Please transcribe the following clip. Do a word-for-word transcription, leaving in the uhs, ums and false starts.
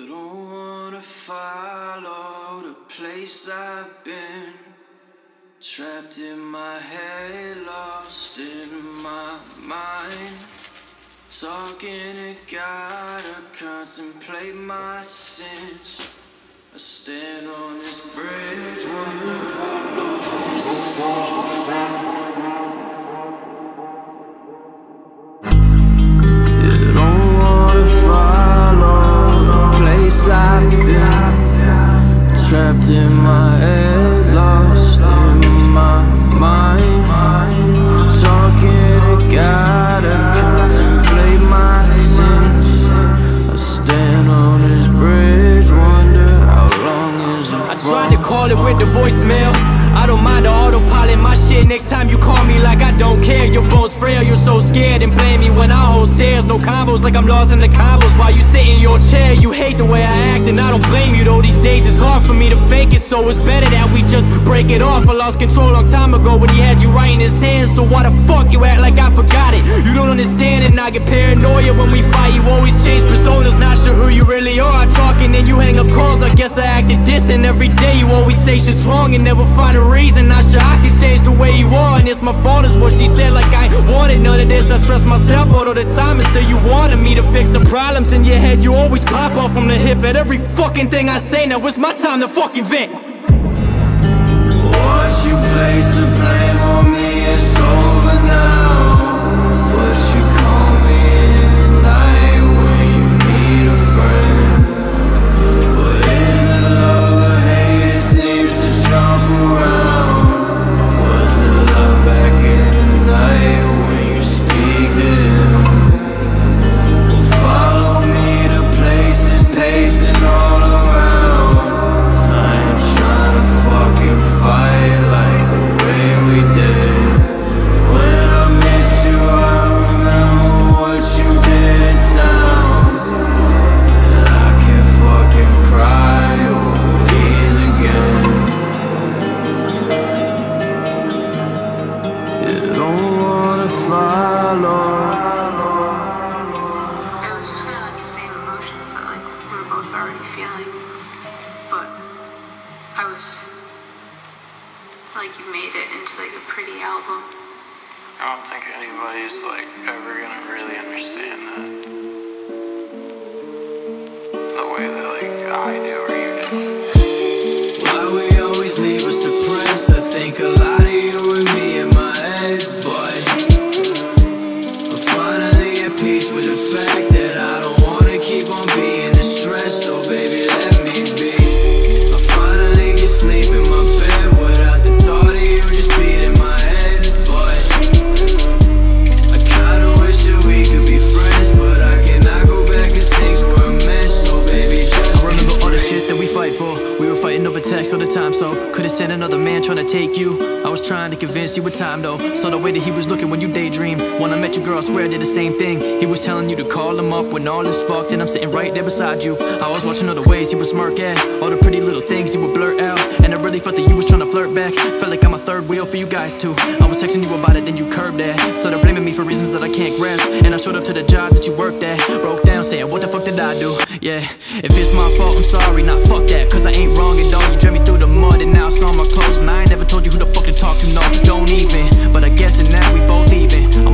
don't wanna follow the place I've been. Trapped in my head, lost in my mind. Talking to God, I contemplate my sins. I stand on this bridge, wonder how long you don't wanna follow the place I've been. Trapped in my head, lost in my mind. Talking to God, I contemplate my sins. I stand on this bridge, wonder how long is it from? I tried to call it with the voicemail. I don't mind the autopilot, my shit. Next time you call me like I don't care. Your bones frail, you're so scared and blame me when I hold stairs. No combos, like I'm lost in the combos while you sit in your chair. You hate the way I act and I don't blame you, though these days it's hard for me to fake it. So it's better that we just break it off. I lost control long time ago when he had you right in his hands. So why the fuck you act like I forgot it? You don't understand it and I get paranoia when we fight. You always change personas, not sure who you really are. Talking and you hang up calls, I guess I acted distant. Every day you always say shit's wrong and never find a reason. Not sure I can change the way you are, and it's my fault is what she said. Like I ain't wanted none of this. I stress myself all of the time and still you wanted me to fix the problems in your head. You always pop off from the hip at every fucking thing I say. Now it's my time to fucking vent. Once you place the blame on me, it's over now. What you call me in the night when you need a friend. But is it love or hate? It seems to jump around. Was it love back in the night when you speak to him? Well, follow me to places, pacing all around. I ain't trying to fucking fight like the way we did. When I miss you, I remember what you did in town. And I can fucking cry over these again. You don't wanna follow. It was just kind of like the same emotions that like we were both already feeling, but I was like, you made it into like a pretty album. I don't think anybody's like ever gonna really understand that the way that like I do or you do. Why we always leave us depressed? I think a lot of you and me in my head, boy. I'm finally at peace with the fact that I don't wanna keep on being distressed. So baby, let me be. I finally get sleep in my bed without the thought of you just beating my head, boy. I kinda wish that we could be friends, but I cannot go back 'cause things were a mess. So baby, just I remember be all the free. shit that we fight for. We were fighting over text all the time, so could've sent another man trying to take you. I was trying to convince you with time though. Saw the way that he was looking when you daydream. When I met you, girl, I swear I did the same thing. He was telling you to call him up when all is fucked, and I'm sitting right there beside you. I was watching all the ways he would smirk at, all the pretty little things he would blurt out, and I really felt that you was trying to flirt back. Felt like I'm a third wheel for you guys too. I was texting you about it, then you curbed that. Started blaming me for reasons that I can't grasp, and I showed up to the job that you worked at. Broke down saying, what the fuck did I do? Yeah, if it's my fault, I'm sorry. Nah, fuck that, cause I ain't wrong at all. You dragged me through the mud and now it's on my clothes, and I ain't never told you who the fuck to talk to, no, don't even. But I guess in that we both even. I